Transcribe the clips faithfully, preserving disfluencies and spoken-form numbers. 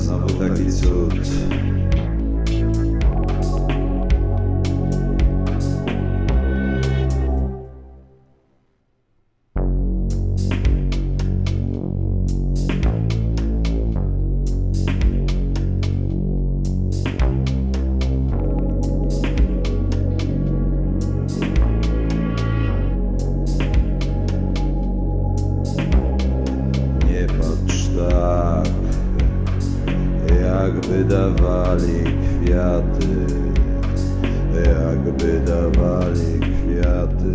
znowu taki cud. Tak, jakby dawali kwiaty, jakby dawali kwiaty,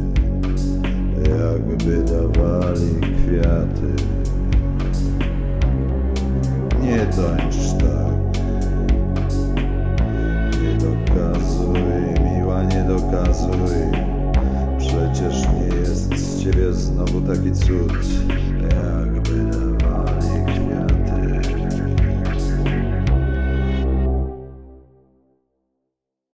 jakby dawali kwiaty. Nie tańcz tak, nie dokazuj, miła, nie dokazuj. Przecież nie jest z ciebie znowu taki cud.